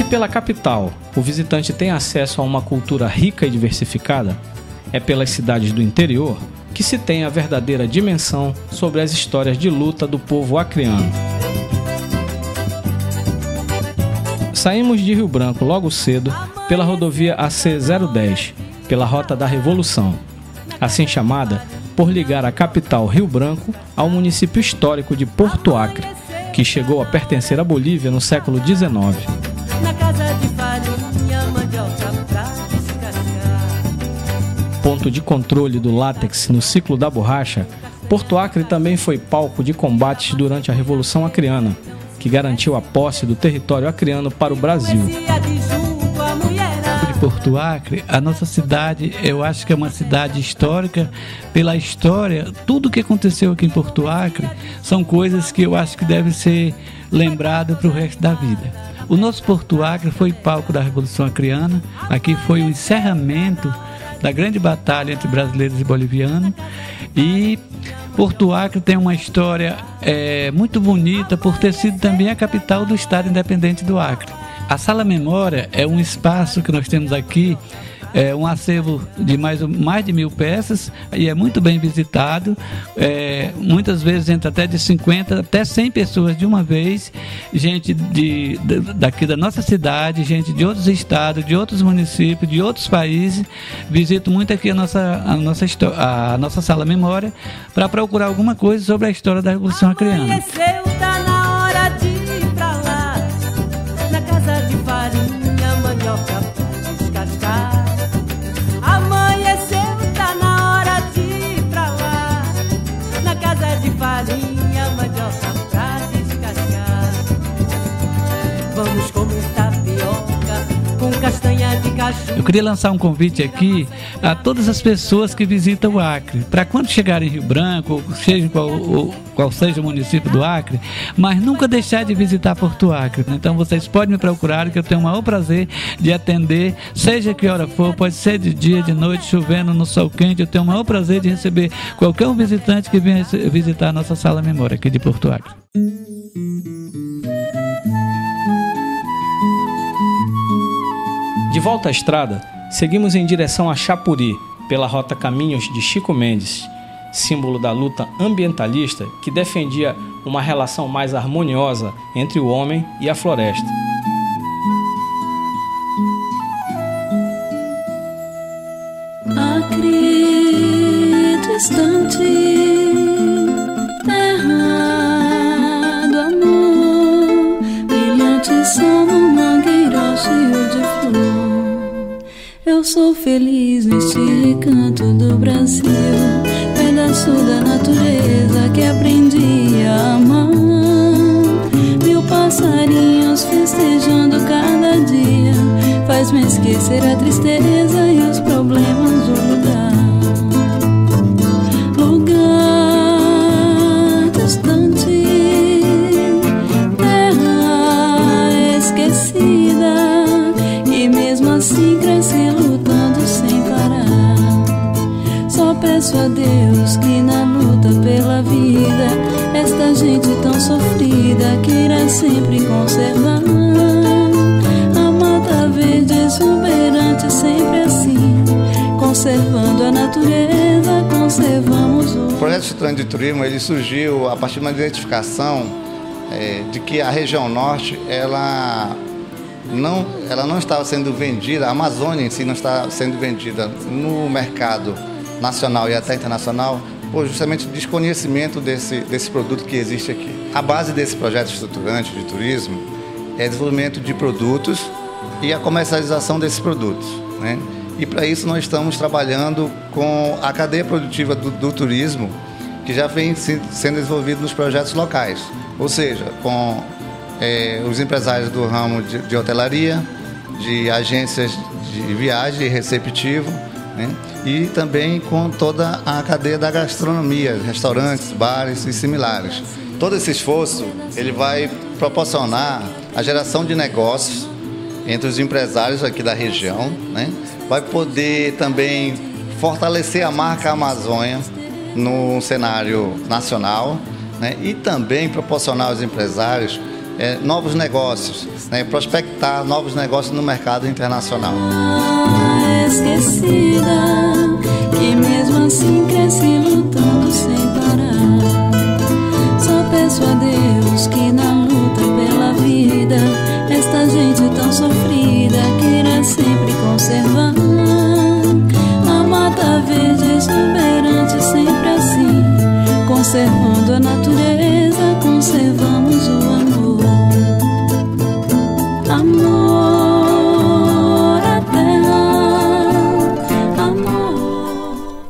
pela capital o visitante tem acesso a uma cultura rica e diversificada, é pelas cidades do interior que se tem a verdadeira dimensão sobre as histórias de luta do povo acreano. Saímos de Rio Branco logo cedo pela rodovia AC-010, pela Rota da Revolução, assim chamada por ligar a capital Rio Branco ao município histórico de Porto Acre, que chegou a pertencer à Bolívia no século XIX. Ponto de controle do látex no ciclo da borracha, Porto Acre também foi palco de combates durante a Revolução Acreana, que garantiu a posse do território acreano para o Brasil. De Porto Acre, a nossa cidade, eu acho que é uma cidade histórica. Pela história, tudo que aconteceu aqui em Porto Acre são coisas que eu acho que devem ser lembradas para o resto da vida. O nosso Porto Acre foi palco da Revolução Acreana, aqui foi o encerramento da grande batalha entre brasileiros e bolivianos, e Porto Acre tem uma história muito bonita por ter sido também a capital do Estado Independente do Acre. A Sala Memória é um espaço que nós temos aqui, um acervo de mais de 1.000 peças, e é muito bem visitado. Muitas vezes entra até de 50 até 100 pessoas de uma vez, gente daqui da nossa cidade, gente de outros estados, de outros municípios, de outros países. Visito muito aqui a nossa Sala Memória para procurar alguma coisa sobre a história da Revolução Acreana. Vamos comer tapioca com castanha de caju. Eu queria lançar um convite aqui a todas as pessoas que visitam o Acre, para quando chegarem em Rio Branco, seja qual seja o município do Acre, mas nunca deixar de visitar Porto Acre. Então vocês podem me procurar, que eu tenho o maior prazer de atender, seja que hora for, pode ser de dia, de noite, chovendo, no sol quente. Eu tenho o maior prazer de receber qualquer um visitante que venha visitar a nossa Sala Memória aqui de Porto Acre. De volta à estrada, seguimos em direção a Chapuri, pela rota Caminhos de Chico Mendes, símbolo da luta ambientalista que defendia uma relação mais harmoniosa entre o homem e a floresta. Acre distante, terra do amor, brilhante som no mangueirão cheio de flor. Eu sou feliz neste recanto do Brasil, pedaço da natureza que aprendi a amar. Mil passarinhos festejando cada dia, faz-me esquecer a tristeza e os problemas do lugar. Lugar distante, terra esquecida, e mesmo assim cresci lutando sem parar. Só peço a Deus que na luta pela vida esta gente tão sofrida queira sempre conservar a mata verde exuberante, sempre assim, conservando a natureza, conservamos o... O projeto Estudante de Turismo ele surgiu a partir de uma identificação de que a região norte ela não estava sendo vendida, a Amazônia em si não está sendo vendida no mercado nacional e até internacional, por justamente desconhecimento desse produto que existe aqui. A base desse projeto estruturante de turismo é o desenvolvimento de produtos e a comercialização desses produtos, né? E para isso nós estamos trabalhando com a cadeia produtiva do turismo, que já vem sendo desenvolvido nos projetos locais, ou seja, com os empresários do ramo de hotelaria, de agências de viagem e receptivo, né? E também com toda a cadeia da gastronomia, restaurantes, bares e similares. Todo esse esforço ele vai proporcionar a geração de negócios entre os empresários aqui da região, né? Vai poder também fortalecer a marca Amazônia no cenário nacional, né? E também proporcionar aos empresários novos negócios, né, prospectar novos negócios no mercado internacional. Esquecida, que mesmo assim cresce lutando sem parar. Só peço a Deus que na luta pela vida esta gente tão sofrida queira sempre conservar a mata verde exuberante, sempre assim, conservando a natureza, conservamos o amor. Amor à terra, amor.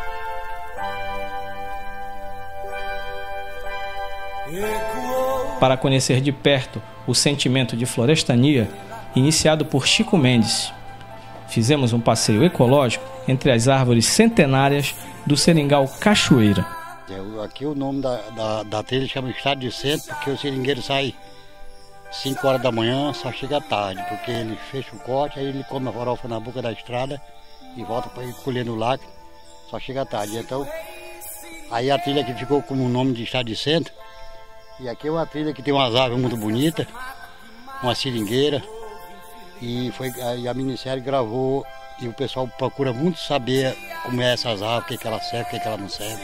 Para conhecer de perto o sentimento de florestania, iniciado por Chico Mendes, fizemos um passeio ecológico entre as árvores centenárias do Seringal Cachoeira. Aqui o nome da trilha chama Estado de Centro, porque o seringueiro sai 5 horas da manhã, só chega à tarde, porque ele fecha o corte, aí ele come a farofa na boca da estrada e volta para ir colher no lago, só chega à tarde. Então, aí a trilha que ficou com o nome de Estado de Centro, e aqui é uma trilha que tem umas árvores muito bonitas, uma seringueira, e a Ministério gravou, e o pessoal procura muito saber como é essas árvores, o que ela serve, o que ela não serve.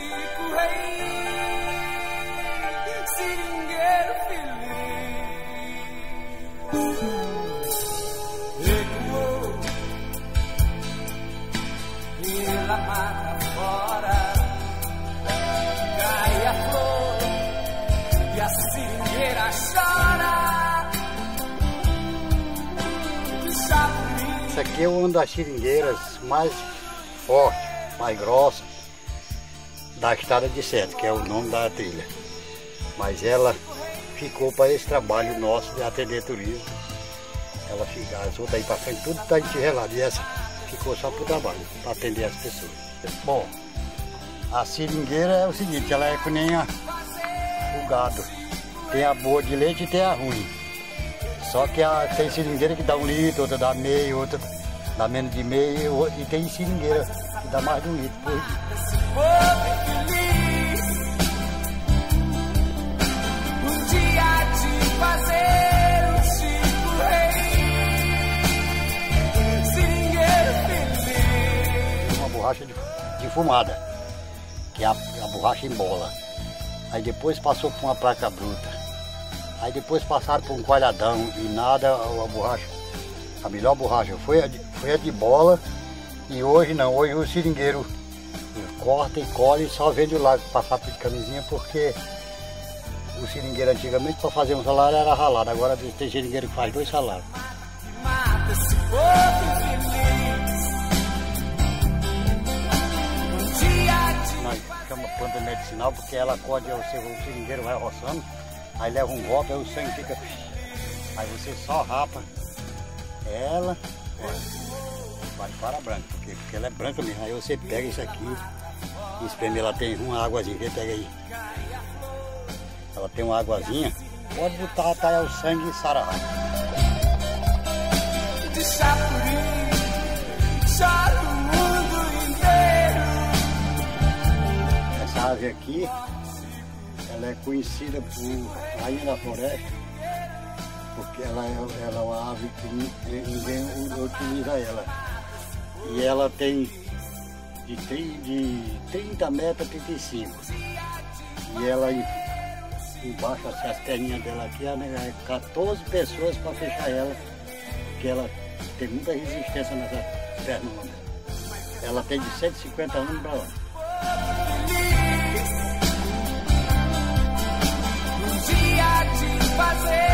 Essa aqui é uma das seringueiras mais fortes, mais grossas da Estrada de Centro, que é o nome da trilha. Mas ela ficou para esse trabalho nosso de atender turismo. Ela fica, as outras aí para frente, tudo está entirrelado. E essa ficou só para o trabalho, para atender as pessoas. Bom, a seringueira é o seguinte, ela é que nem o gado. Tem a boa de leite e tem a ruim. Só que tem seringueira que dá 1 litro, outra dá meio, outra dá menos de meio, e tem seringueira que dá mais de 1 litro por dia. Uma borracha de fumada, que é a borracha em bola. Aí depois passou por uma placa bruta. Aí depois passaram por um coalhadão e nada, a borracha, a melhor borracha foi a de bola. E hoje não, hoje o seringueiro corta e colhe e só vende o lago passar por de camisinha, porque o seringueiro antigamente para fazer um salário era ralado, agora tem seringueiro que faz 2 salários. Nós chamamos planta medicinal porque ela acorde, o seringueiro vai roçando. Aí leva um golpe, aí o sangue fica... Aí você só rapa ela, vai para branca, porque ela é branca mesmo. Aí você pega isso aqui, espreme, ela tem uma águazinha, que pega aí. Ela tem uma águazinha, pode botar até o sangue e sara rápido. Essa ave aqui, ela é conhecida por rainha da floresta, porque ela é uma ave que ninguém utiliza ela. E ela tem de 30 metros a 35. E ela embaixo, assim, as perninhas dela aqui, é 14 pessoas para fechar ela, porque ela tem muita resistência nessa perna. Ela tem de 150 anos para lá. Fazer